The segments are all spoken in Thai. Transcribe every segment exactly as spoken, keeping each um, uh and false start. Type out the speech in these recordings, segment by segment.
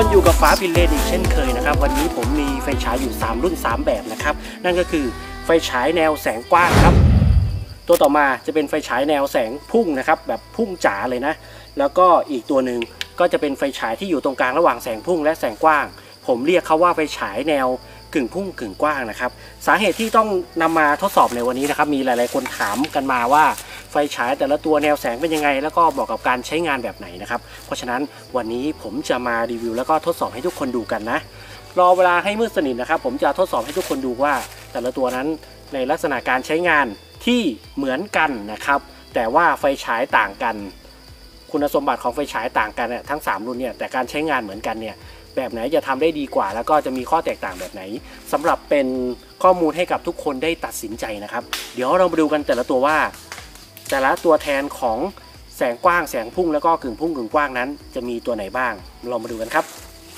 คนอยู่กับฟ้าพิเลนอีกเช่นเคยนะครับวันนี้ผมมีไฟฉายอยู่สามรุ่นสามแบบนะครับนั่นก็คือไฟฉายแนวแสงกว้างครับตัวต่อมาจะเป็นไฟฉายแนวแสงพุ่งนะครับแบบพุ่งจ๋าเลยนะแล้วก็อีกตัวหนึ่งก็จะเป็นไฟฉายที่อยู่ตรงกลางระหว่างแสงพุ่งและแสงกว้างผมเรียกเขาว่าไฟฉายแนวกึ่งพุ่งกึ่งกว้างนะครับสาเหตุที่ต้องนำมาทดสอบในวันนี้นะครับมีหลายๆคนถามกันมาว่าไฟฉายแต่ละตัวแนวแสงเป็นยังไงแล้วก็เหมาะกับการใช้งานแบบไหนนะครับเพราะฉะนั้นวันนี้ผมจะมารีวิวแล้วก็ทดสอบให้ทุกคนดูกันนะรอเวลาให้มืดสนิทนะครับผมจะทดสอบให้ทุกคนดูว่าแต่ละตัวนั้นในลักษณะการใช้งานที่เหมือนกันนะครับแต่ว่าไฟฉายต่างกันคุณสมบัติของไฟฉายต่างกันเนี่ยทั้งสามรุ่นเนี่ยแต่การใช้งานเหมือนกันเนี่ยแบบไหนจะทำได้ดีกว่าแล้วก็จะมีข้อแตกต่างแบบไหนสำหรับเป็นข้อมูลให้กับทุกคนได้ตัดสินใจนะครับเดี๋ยวเรามาดูกันแต่ละตัวว่าแต่ละตัวแทนของแสงกว้างแสงพุ่งแล้วก็กึ่งพุ่งกึ่งกว้างนั้นจะมีตัวไหนบ้างเรามาดูกันครับ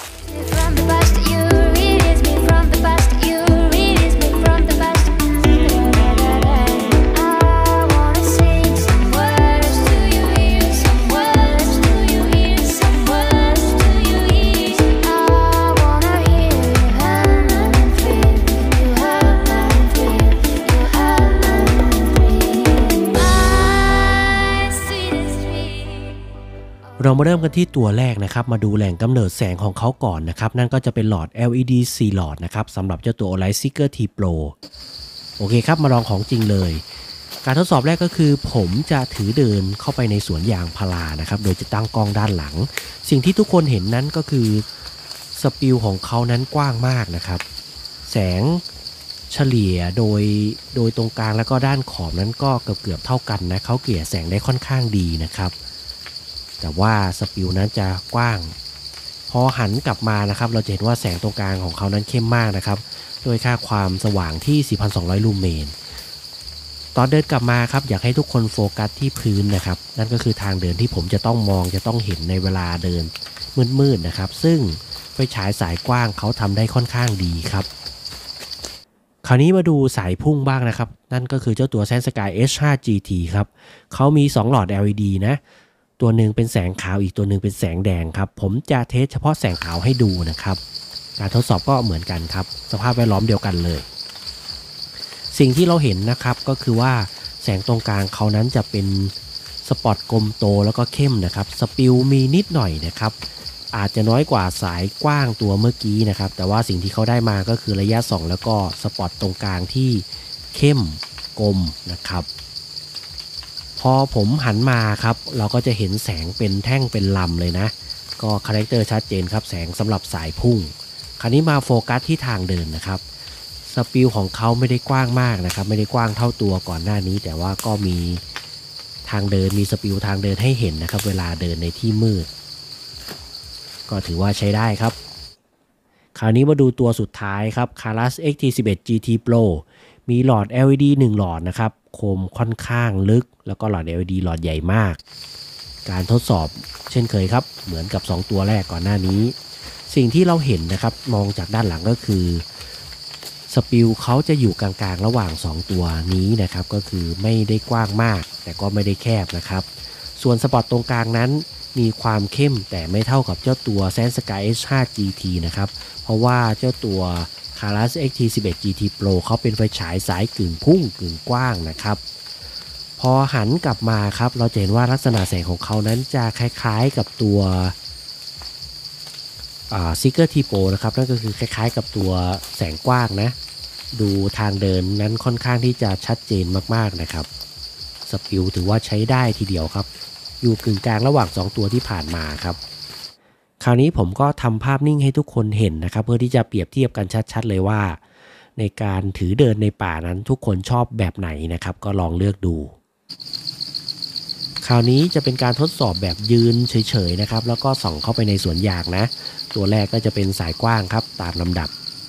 เรามาเริ่มกันที่ตัวแรกนะครับมาดูแหล่งกำเนิดแสงของเขาก่อนนะครับนั่นก็จะเป็นหลอด แอล อี ดี สี่ หลอดนะครับสำหรับเจ้าตัว Olight Seeker T Pro โอเคครับมาลองของจริงเลยการทดสอบแรกก็คือผมจะถือเดินเข้าไปในสวนยางพารานะครับโดยจะตั้งกล้องด้านหลังสิ่งที่ทุกคนเห็นนั้นก็คือสปิลของเขานั้นกว้างมากนะครับแสงเฉลี่ยโดยโดยตรงกลางแล้วก็ด้านขอบนั้นก็เกือบเกือบเท่ากันนะเขาเกลี่ยแสงได้ค่อนข้างดีนะครับแต่ว่าสปิลนั้นจะกว้างพอหันกลับมานะครับเราจะเห็นว่าแสงตรงกลางของเขานั้นเข้มมากนะครับโดยค่าความสว่างที่ สี่พันสองร้อย ลูเมนตอนเดินกลับมาครับอยากให้ทุกคนโฟกัสที่พื้นนะครับนั่นก็คือทางเดินที่ผมจะต้องมองจะต้องเห็นในเวลาเดินมืดๆนะครับซึ่งไฟฉายสายกว้างเขาทำได้ค่อนข้างดีครับคราวนี้มาดูสายพุ่งบ้างนะครับนั่นก็คือเจ้าตัว Sensky เอช ห้า จี ที ครับเขามีสองหลอด แอล อี ดี นะตัวหนึ่งเป็นแสงขาวอีกตัวหนึ่งเป็นแสงแดงครับผมจะเทสเฉพาะแสงขาวให้ดูนะครับการทดสอบก็เหมือนกันครับสภาพแวดล้อมเดียวกันเลยสิ่งที่เราเห็นนะครับก็คือว่าแสงตรงกลางเขานั้นจะเป็นสปอตกลมโตแล้วก็เข้มนะครับสปิลมีนิดหน่อยนะครับอาจจะน้อยกว่าสายกว้างตัวเมื่อกี้นะครับแต่ว่าสิ่งที่เขาได้มาก็คือระยะส่องแล้วก็สปอตตรงกลางที่เข้มกลมนะครับพอผมหันมาครับเราก็จะเห็นแสงเป็นแท่งเป็นลำเลยนะก็คาแรคเตอร์ชัดเจนครับแสงสำหรับสายพุ่งคราวนี้มาโฟกัสที่ทางเดินนะครับสปิลของเขาไม่ได้กว้างมากนะครับไม่ได้กว้างเท่าตัวก่อนหน้านี้แต่ว่าก็มีทางเดินมีสปิลทางเดินให้เห็นนะครับเวลาเดินในที่มืดก็ถือว่าใช้ได้ครับคราวนี้มาดูตัวสุดท้ายครับ Karas เอ็กซ์ ที สิบเอ็ด จี ที Pro มีหลอด แอล อี ดี หนึ่งหลอดนะครับคมค่อนข้างลึกแล้วก็หลอด แอล อี ดี หลอดใหญ่มากการทดสอบเช่นเคยครับเหมือนกับสองตัวแรกก่อนหน้านี้สิ่งที่เราเห็นนะครับมองจากด้านหลังก็คือสปิลเขาจะอยู่กลางๆระหว่างสองตัวนี้นะครับก็คือไม่ได้กว้างมากแต่ก็ไม่ได้แคบนะครับส่วนสปอตตรงกลางนั้นมีความเข้มแต่ไม่เท่ากับเจ้าตัว Sensky เอช ห้า จี ที นะครับเพราะว่าเจ้าตัว Karas เอ็กซ์ ที สิบเอ็ด จี ที Pro เขาเป็นไฟฉายสายกึ่งพุ่งกึ่งกว้างนะครับพอหันกลับมาครับเราจะเห็นว่าลักษณะแสงของเขานั้นจะคล้ายๆกับตัว Seeker T Pro นะครับนั่นก็คือคล้ายๆกับตัวแสงกว้างนะดูทางเดินนั้นค่อนข้างที่จะชัดเจนมากๆนะครับสปิลถือว่าใช้ได้ทีเดียวครับอยู่กึ่งกลางระหว่างสองตัวที่ผ่านมาครับคราวนี้ผมก็ทำภาพนิ่งให้ทุกคนเห็นนะครับเพื่อที่จะเปรียบเทียบกันชัดๆเลยว่าในการถือเดินในป่านั้นทุกคนชอบแบบไหนนะครับก็ลองเลือกดูคราวนี้จะเป็นการทดสอบแบบยืนเฉยๆนะครับแล้วก็ส่องเข้าไปในสวนยางนะตัวแรกก็จะเป็นสายกว้างครับตามลำดับ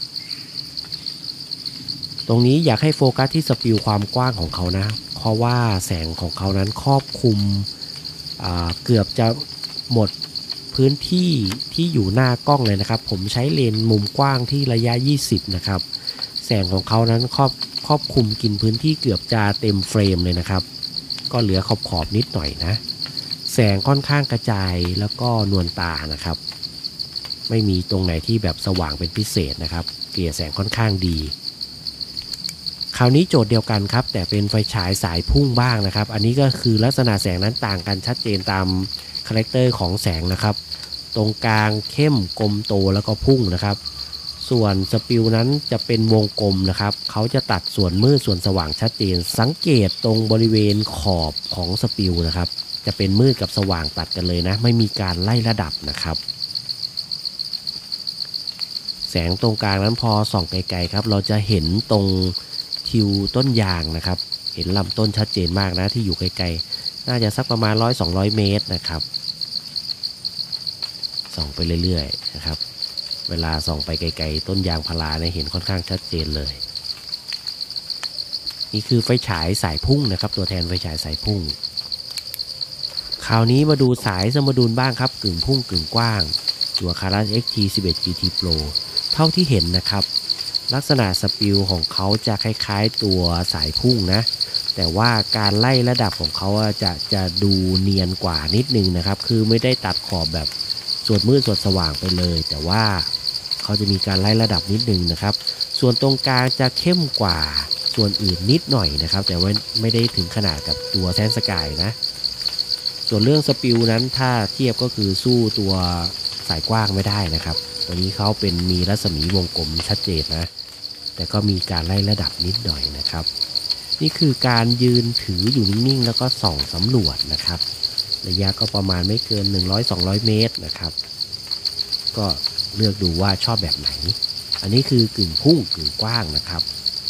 ตรงนี้อยากให้โฟกัสที่สปิลความกว้างของเขานะเพราะว่าแสงของเขานั้นครอบคลุมเกือบจะหมดพื้นที่ที่อยู่หน้ากล้องเลยนะครับผมใช้เลนส์มุมกว้างที่ระยะยี่สิบนะครับแสงของเขานั้นครอบครอบคลุมกินพื้นที่เกือบจะเต็มเฟรมเลยนะครับก็เหลือขอบขอบนิดหน่อยนะแสงค่อนข้างกระจายแล้วก็นวลตานะครับไม่มีตรงไหนที่แบบสว่างเป็นพิเศษนะครับเกลี่ยแสงค่อนข้างดีคราวนี้โจทย์เดียวกันครับแต่เป็นไฟฉายสายพุ่งบ้างนะครับอันนี้ก็คือลักษณะแสงนั้นต่างกันชัดเจนตามคาแรคเตอร์ของแสงนะครับตรงกลางเข้มกลมโตแล้วก็พุ่งนะครับส่วนสปิลนั้นจะเป็นวงกลมนะครับเขาจะตัดส่วนมืดส่วนสว่างชัดเจนสังเกตตรงบริเวณขอบของสปิลนะครับจะเป็นมืดกับสว่างตัดกันเลยนะไม่มีการไล่ระดับนะครับแสงตรงกลางนั้นพอส่องไกลๆครับเราจะเห็นตรงทิวต้นยางนะครับเห็นลำต้นชัดเจนมากนะที่อยู่ไกลๆน่าจะสักประมาณ หนึ่งร้อยถึงสองร้อย เมตรนะครับส่องไปเรื่อยๆนะครับเวลาส่องไปไกลๆต้นยางพาราเนี่ยเห็นค่อนข้างชัดเจนเลยนี่คือไฟฉายสายพุ่งนะครับตัวแทนไฟฉายสายพุ่งคราวนี้มาดูสายสมดุลบ้างครับกึ่งพุ่งกึ่งกว้างตัว Caras เอ็กซ์ ที สิบเอ็ด จี ที Pro เท่าที่เห็นนะครับลักษณะสปิลของเขาจะคล้ายๆตัวสายพุ่งนะแต่ว่าการไล่ระดับของเขาจะจะดูเนียนกว่านิดนึงนะครับคือไม่ได้ตัดขอบแบบส่วนมืดส่วนสว่างไปเลยแต่ว่าเขาจะมีการไล่ระดับนิดนึงนะครับส่วนตรงกลางจะเข้มกว่าส่วนอื่นนิดหน่อยนะครับแต่ว่าไม่ได้ถึงขนาดกับตัวแซนสกายนะส่วนเรื่องสปิลนั้นถ้าเทียบก็คือสู้ตัวสายกว้างไม่ได้นะครับตัวนี้เขาเป็นมีรัศมีวงกลมชัดเจนนะแต่ก็มีการไล่ระดับนิดหน่อยนะครับนี่คือการยืนถืออยู่นิ่งๆแล้วก็ส่องสำรวจนะครับระยะก็ประมาณไม่เกิน หนึ่งร้อยถึงสองร้อย เมตรนะครับก็เลือกดูว่าชอบแบบไหนอันนี้คือกึ่งพุ่งกึ่งกว้างนะครับ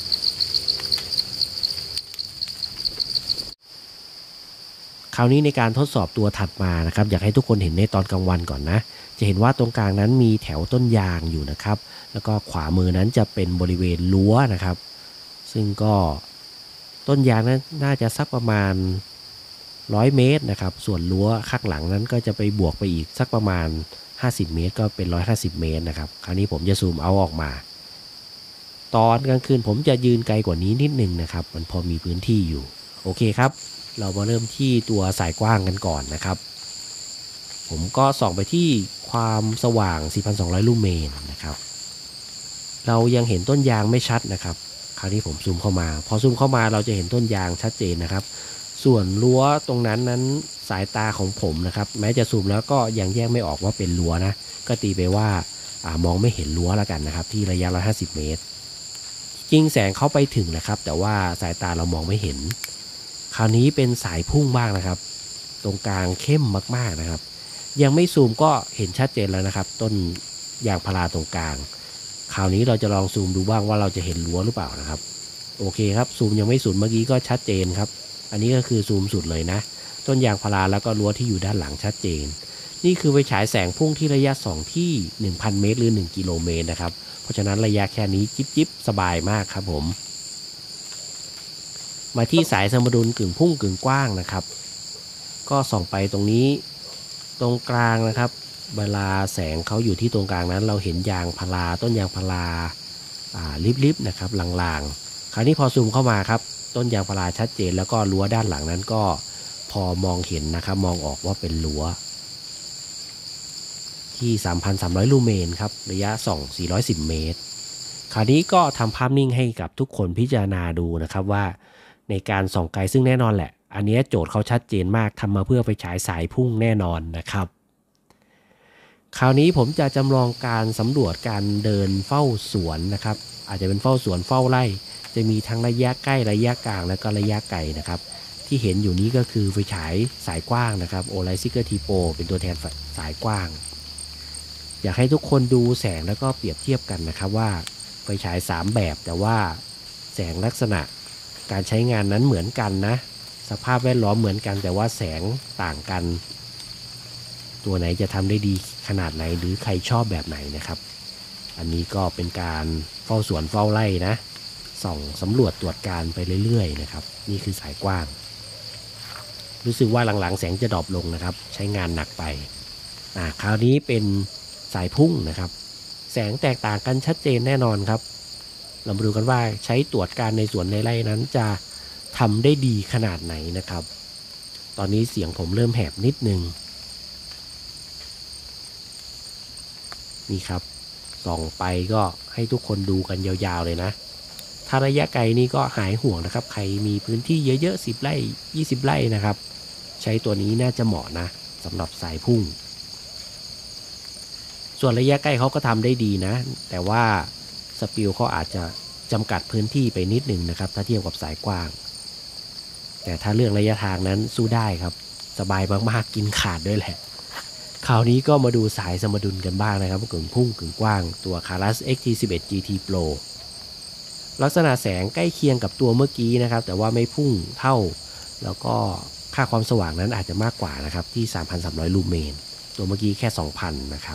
คราวนี้ในการทดสอบตัวถัดมานะครับอยากให้ทุกคนเห็นในตอนกลางวันก่อนนะจะเห็นว่าตรงกลางนั้นมีแถวต้นยางอยู่นะครับแล้วก็ขวามือนั้นจะเป็นบริเวณรั้วนะครับซึ่งก็ต้นยางนั้นน่าจะสักประมาณหนึ่งร้อยเมตรนะครับส่วนรั้วข้างหลังนั้นก็จะไปบวกไปอีกสักประมาณห้าสิบเมตรก็เป็นหนึ่งร้อยห้าสิบเมตรนะครับคราวนี้ผมจะซูมเอาออกมาตอนกลางคืนผมจะยืนไกลกว่านี้นิดนึงนะครับมันพอมีพื้นที่อยู่โอเคครับเรามาเริ่มที่ตัวสายกว้างกันก่อนนะครับผมก็ส่องไปที่ความสว่าง สี่พันสองร้อย ลูเมนนะครับเรายังเห็นต้นยางไม่ชัดนะครับคราวนี้ผมซูมเข้ามาพอซูมเข้ามาเราจะเห็นต้นยางชัดเจนนะครับส่วนรั้วตรงนั้นนั้นสายตาของผมนะครับแม้จะซูมแล้วก็ยังแยกไม่ออกว่าเป็นรั้วนะก็ตีไปว่าอ่ามองไม่เห็นรั้วแล้วกันนะครับที่ระยะหนึ่งร้อยห้าสิบเมตรจริงแสงเข้าไปถึงนะครับแต่ว่าสายตาเรามองไม่เห็นคราวนี้เป็นสายพุ่งบ้างนะครับตรงกลางเข้มมากๆนะครับยังไม่ซูมก็เห็นชัดเจนแล้วนะครับต้นยางพาราตรงกลางคราวนี้เราจะลองซูมดูบ้างว่าเราจะเห็นรั้วหรือเปล่านะครับโอเคครับซูมยังไม่สุดเมื่อกี้ก็ชัดเจนครับอันนี้ก็คือซูมสุดเลยนะต้นยางพาราแล้วก็รั้วที่อยู่ด้านหลังชัดเจนนี่คือไฟฉายแสงพุ่งที่ระยะส่องที่ หนึ่งพัน เมตรหรือหนึ่งกิโลเมตรนะครับเพราะฉะนั้นระยะแค่นี้จิ๊บๆสบายมากครับผมมาที่สายสมดุลกึ่งพุ่งกึ่งกว้างนะครับก็ส่องไปตรงนี้ตรงกลางนะครับเวลาแสงเขาอยู่ที่ตรงกลางนั้นเราเห็นยางพาราต้นยางพาราอ่าลิบๆนะครับลางๆคราวนี้พอซูมเข้ามาครับต้นยางพาราชัดเจนแล้วก็รั้วด้านหลังนั้นก็พอมองเห็นนะครับมองออกว่าเป็นรั้วที่ สามพันสามร้อย ลูเมนครับระยะส่องสี่ร้อยสิบเมตรคราวนี้ก็ทำภาพนิ่งให้กับทุกคนพิจารณาดูนะครับว่าในการส่องไกลซึ่งแน่นอนแหละอันนี้โจทย์เขาชัดเจนมากทำมาเพื่อไปฉายสายพุ่งแน่นอนนะครับคราวนี้ผมจะจำลองการสำรวจการเดินเฝ้าสวนนะครับอาจจะเป็นเฝ้าสวนเฝ้าไร่จะมีทั้งระยะใกล้ระยะกลางและก็ระยะไกลนะครับที่เห็นอยู่นี้ก็คือไฟฉายสายกว้างนะครับ Olight Seeker T Pro เป็นตัวแทนสายกว้างอยากให้ทุกคนดูแสงแล้วก็เปรียบเทียบกันนะครับว่าไฟฉายสามแบบแต่ว่าแสงลักษณะการใช้งานนั้นเหมือนกันนะสภาพแวดล้อมเหมือนกันแต่ว่าแสงต่างกันตัวไหนจะทำได้ดีขนาดไหนหรือใครชอบแบบไหนนะครับอันนี้ก็เป็นการเฝ้าสวนเฝ้าไร่นะส่องสำรวจตรวจการไปเรื่อยๆนะครับนี่คือสายกว้างรู้สึกว่าหลังๆแสงจะดรอปลงนะครับใช้งานหนักไปอ่าคราวนี้เป็นสายพุ่งนะครับแสงแตกต่างกันชัดเจนแน่นอนครับเรามาดูกันว่าใช้ตรวจการในสวนในไร่นั้นจะทำได้ดีขนาดไหนนะครับตอนนี้เสียงผมเริ่มแหบนิดนึงนี่ครับส่องไปก็ให้ทุกคนดูกันยาวๆเลยนะถ้าระยะไกลนี่ก็หายห่วงนะครับใครมีพื้นที่เยอะๆสิบไร่ยี่สิบไร่นะครับใช้ตัวนี้น่าจะเหมาะนะสำหรับสายพุ่งส่วนระยะใกล้เขาก็ทำได้ดีนะแต่ว่าสปิลเขาอาจจะจำกัดพื้นที่ไปนิดหนึ่งนะครับถ้าเทียบกับสายกว้างแต่ถ้าเรื่องระยะทางนั้นสู้ได้ครับสบายมากๆกินขาดด้วยแหละคราวนี้ก็มาดูสายสมดุลกันบ้างนะครับกึ่งพุ่งกึ่งกว้างตัว Karas เอ็กซ์ ที สิบเอ็ด จี ที Pro ลักษณะแสงใกล้เคียงกับตัวเมื่อกี้นะครับแต่ว่าไม่พุ่งเท่าแล้วก็ค่าความสว่างนั้นอาจจะมากกว่านะครับที่ สามพันสามร้อย ลูเมนตัวเมื่อกี้แค่ สองพัน นะครับ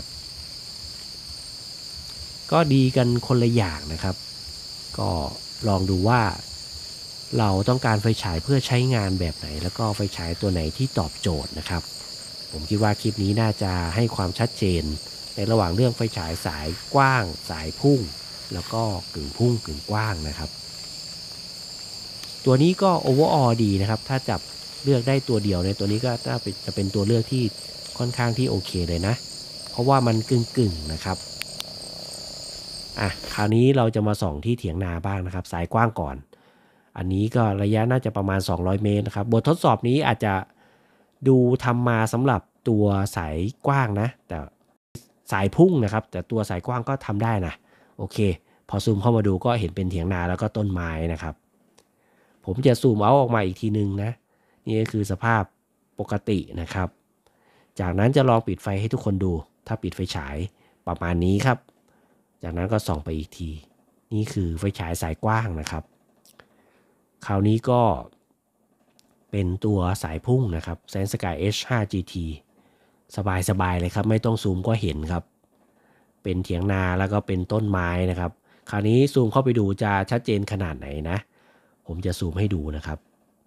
ก็ดีกันคนละอย่างนะครับก็ลองดูว่าเราต้องการไฟฉายเพื่อใช้งานแบบไหนแล้วก็ไฟฉายตัวไหนที่ตอบโจทย์นะครับผมคิดว่าคลิปนี้น่าจะให้ความชัดเจนในระหว่างเรื่องไฟฉายสายกว้างสายพุ่งแล้วก็กึ่งพุ่งกึ่งกว้างนะครับตัวนี้ก็ overall ดีนะครับถ้าจับเลือกได้ตัวเดียวในตัวนี้ก็น่าจะเป็นตัวเลือกที่ค่อนข้างที่โอเคเลยนะเพราะว่ามันกึ่งกึ่งนะครับอ่ะคราวนี้เราจะมาส่องที่เถียงนาบ้างนะครับสายกว้างก่อนอันนี้ก็ระยะน่าจะประมาณสองร้อยเมตรนะครับบททดสอบนี้อาจจะดูทำมาสำหรับตัวสายกว้างนะแต่สายพุ่งนะครับแต่ตัวสายกว้างก็ทำได้นะโอเคพอซูมเข้ามาดูก็เห็นเป็นเถียงนาแล้วก็ต้นไม้นะครับผมจะซูมเอาออกมาอีกทีนึงนะนี่ก็คือสภาพปกตินะครับจากนั้นจะลองปิดไฟให้ทุกคนดูถ้าปิดไฟฉายประมาณนี้ครับจากนั้นก็ส่องไปอีกทีนี่คือไฟฉายสายกว้างนะครับคราวนี้ก็เป็นตัวสายพุ่งนะครับ Sensky เอช ไฟว์ จี ที สบายๆเลยครับไม่ต้องซูมก็เห็นครับเป็นเถียงนาแล้วก็เป็นต้นไม้นะครับคราวนี้ซูมเข้าไปดูจะชัดเจนขนาดไหนนะผมจะซูมให้ดูนะครับ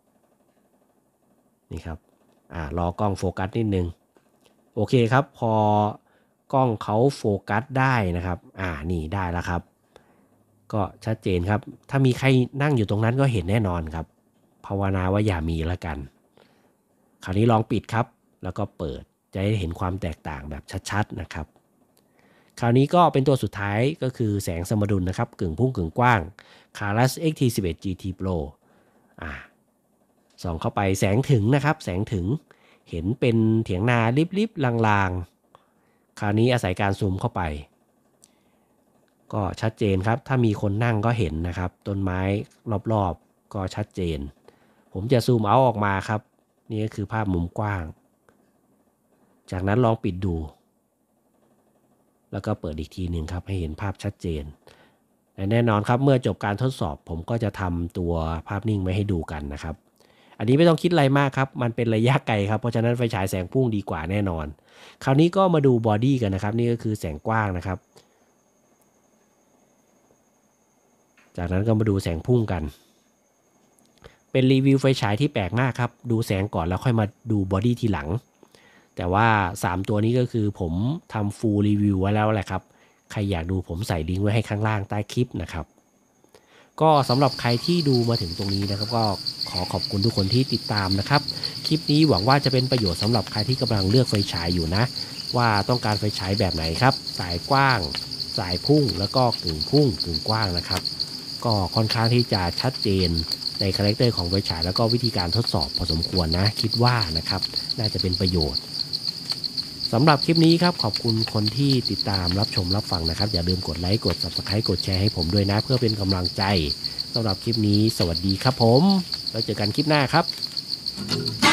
นี่ครับอ่ารอกล้องโฟกัสนิดนึงโอเคครับพอกล้องเขาโฟกัสได้นะครับอ่านี่ได้แล้วครับก็ชัดเจนครับถ้ามีใครนั่งอยู่ตรงนั้นก็เห็นแน่นอนครับภาวนาว่าอย่ามีละกันคราวนี้ลองปิดครับแล้วก็เปิดจะได้เห็นความแตกต่างแบบชัดๆนะครับคราวนี้ก็เป็นตัวสุดท้ายก็คือแสงสมดุลนะครับกึ่งพุ่งกึ่งกว้าง Karas เอ็กซ์ ที สิบเอ็ด จี ที Pro อ่าส่องเข้าไปแสงถึงนะครับแสงถึงเห็นเป็นเถียงนาลิบๆลางๆคราวนี้อาศัยการซูมเข้าไปก็ชัดเจนครับถ้ามีคนนั่งก็เห็นนะครับต้นไม้รอบๆก็ชัดเจนผมจะซูมเอาออกมาครับนี่ก็คือภาพมุมกว้างจากนั้นลองปิดดูแล้วก็เปิดอีกทีหนึ่งครับให้เห็นภาพชัดเจนและแน่นอนครับเมื่อจบการทดสอบผมก็จะทำตัวภาพนิ่งไว้ให้ดูกันนะครับอันนี้ไม่ต้องคิดอะไรมากครับมันเป็นระยะไกลครับเพราะฉะนั้นไฟฉายแสงพุ่งดีกว่าแน่นอนคราวนี้ก็มาดูบอดี้กันนะครับนี่ก็คือแสงกว้างนะครับจากนั้นก็มาดูแสงพุ่งกันเป็นรีวิวไฟฉายที่แปลกมากครับดูแสงก่อนแล้วค่อยมาดูบอดี้ทีหลังแต่ว่าสามตัวนี้ก็คือผมทำฟูลรีวิวไว้แล้วแหละครับใครอยากดูผมใส่ลิงก์ไว้ให้ข้างล่างใต้คลิปนะครับก็สำหรับใครที่ดูมาถึงตรงนี้นะครับก็ขอขอบคุณทุกคนที่ติดตามนะครับคลิปนี้หวังว่าจะเป็นประโยชน์สำหรับใครที่กำลังเลือกไฟฉายอยู่นะว่าต้องการไฟฉายแบบไหนครับสายกว้างสายพุ่งแล้วก็กึ่งพุ่งกึ่งกว้างนะครับก็ค่อนข้างที่จะชัดเจนในคาแรคเตอร์ของไฟฉายแล้วก็วิธีการทดสอบพอสมควรนะคิดว่านะครับน่าจะเป็นประโยชน์สำหรับคลิปนี้ครับขอบคุณคนที่ติดตามรับชมรับฟังนะครับอย่าลืมกดไลค์กด ซับสไครบ์ กดแชร์ให้ผมด้วยนะเพื่อเป็นกำลังใจสำหรับคลิปนี้สวัสดีครับผมแล้วเจอกันคลิปหน้าครับ